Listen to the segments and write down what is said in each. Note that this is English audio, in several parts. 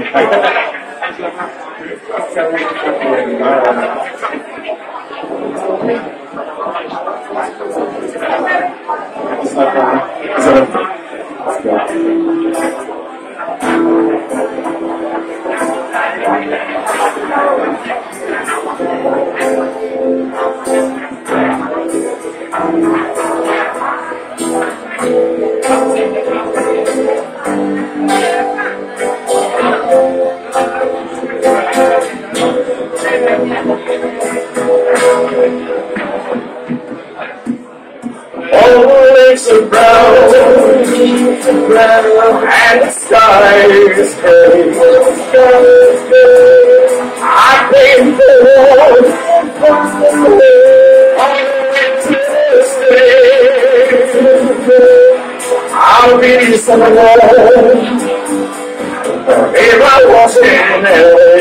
Always around, and the sky is gray. I've been born to stay. I'll be someone if I was in LA.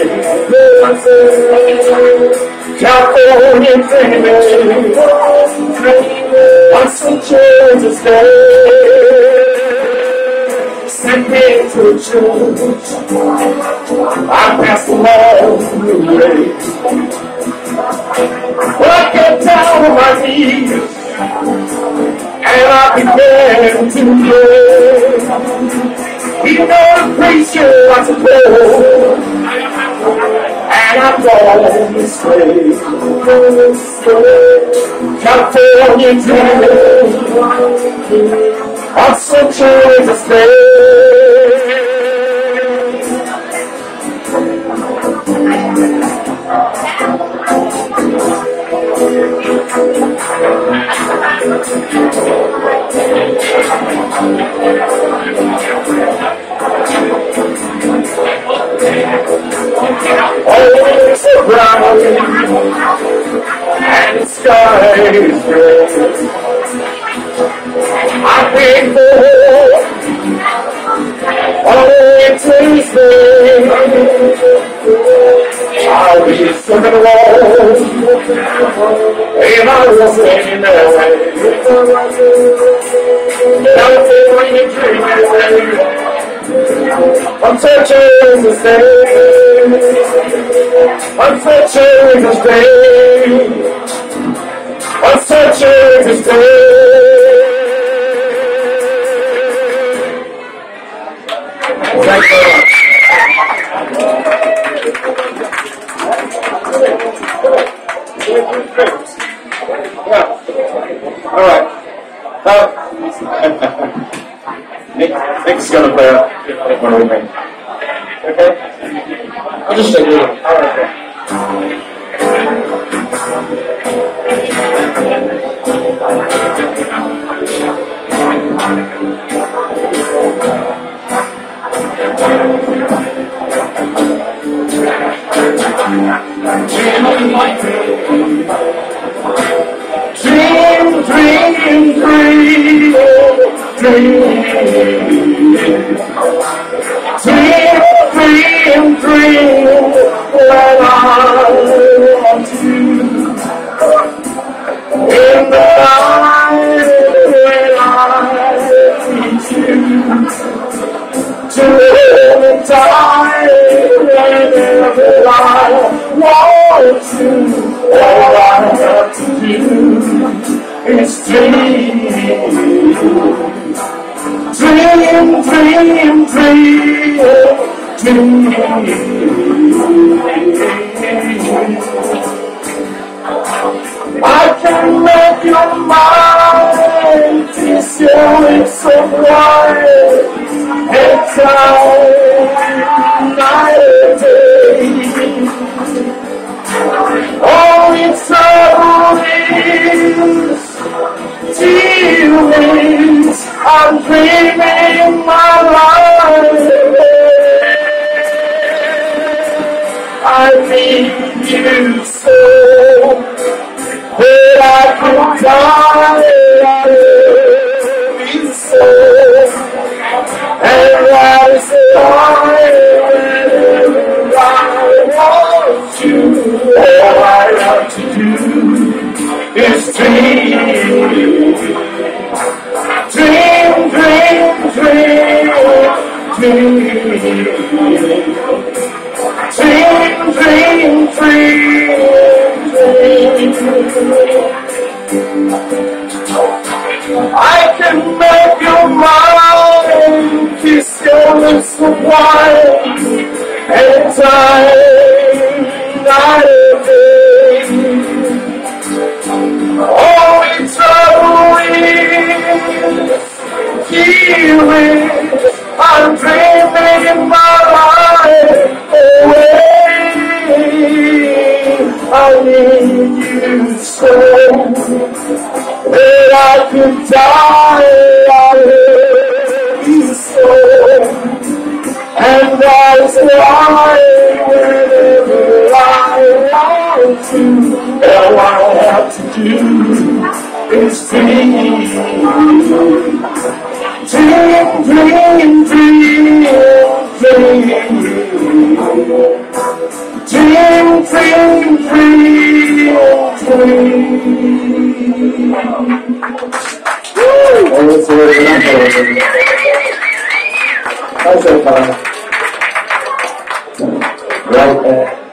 California dreaming, on some chance to stay. Send me to church, I pass along the way. Well, I get down on my knees, and I began to pray. You know the preacher wants to go, and I'm going this way. California dreaming, I'm searching to stay. Always around, and the sky is gray. I've been born on Tuesday. I'll be swimming along if I was in LA. California dreaming, I'm searching to stay. I'm searching to stay. I'm searching to stay. Thank you very much. Yeah. All right. Nick's going to play one with me. Okay? I'll just take it. All right. Dream, dream, dream, dream. Dream, dream, dream, when I want you. In the night when I need you. To live and die whenever I want to. All I have to do is dream. Dream, dream, dream, dream. I can make your mind this year so bright. It's all night and day. All it's all is feelings. I'm dreaming my life. I need you so that I can die. I love you so, and that is why whenever I want you, all I have to do is dream. Dream, dream, dream, dream. wine and time, night and day. All it's healing, I'm dreaming my life away. I need you so that I could die. I love you so, and that's why whenever I want to, all I have to do is dream, dream, dream, dream, dream, dream, dream, dream, dream. Right there.